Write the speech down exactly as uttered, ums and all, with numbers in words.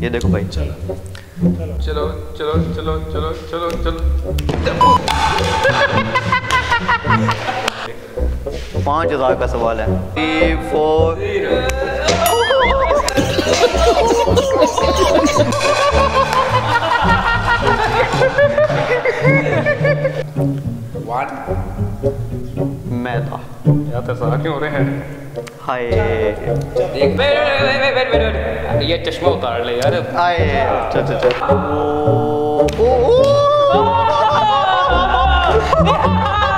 ये देखो भाई। चलो चलो चलो चलो चलो चलो चलो पाँच हजार का सवाल है। Three four one. मैं था यार तो सारा क्यों हो रहे हैं? हाय देख वेट वेट वेट वेट ये चश्मा उतार ले यार। हाय चल चल चल ओ, ओ, ओ,